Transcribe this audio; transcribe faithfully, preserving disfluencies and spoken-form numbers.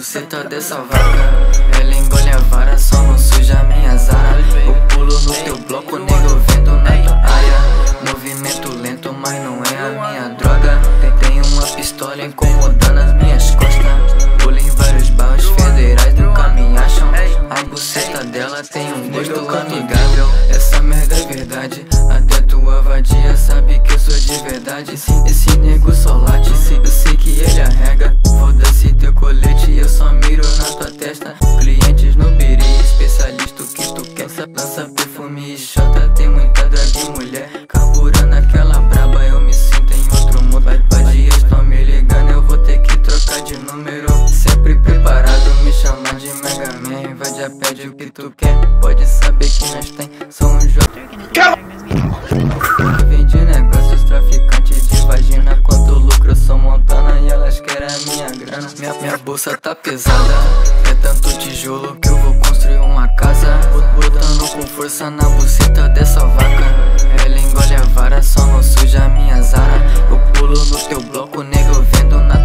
buceta dessa vaca. Ela engole a vara, só não suja minha zara. Eu pulo no teu bloco, nego, eu vendo na tua área. Movimento lento, mas não é a minha droga. Tem uma pistola incomodando as minhas costas. Pulo em vários bairros federais, nunca me acham. A buceta dela tem um gosto amigável. Essa merda é verdade, até tua vadia sabe que eu sou de verdade. Esse nego só late, eu sei que ele arrega. Foda-se teu colete, eu só miro na tua testa. Clientes no biri, especialista o que tu quer. Lança perfume e xota, tem muita drag e mulher. Carburando aquela braba, eu me sinto em outro mundo. Vadias tão me ligando, eu vou ter que trocar de número. Sempre preparado, me chama de Mega Man. Vadia pede o que tu quer, pode saber que nós tem. Sou um jogo. Vendi negócios, traficante de vagina. Quanto lucro, eu sou Montana e elas querem a minha grana. Minha, minha bolsa tá pesada, é tanto tijolo que eu vou construir uma casa. Botando com força na buceta dessa vaca. Ela engole a vara, só não suja minha zara. Eu pulo no teu bloco, nego, eu vendo na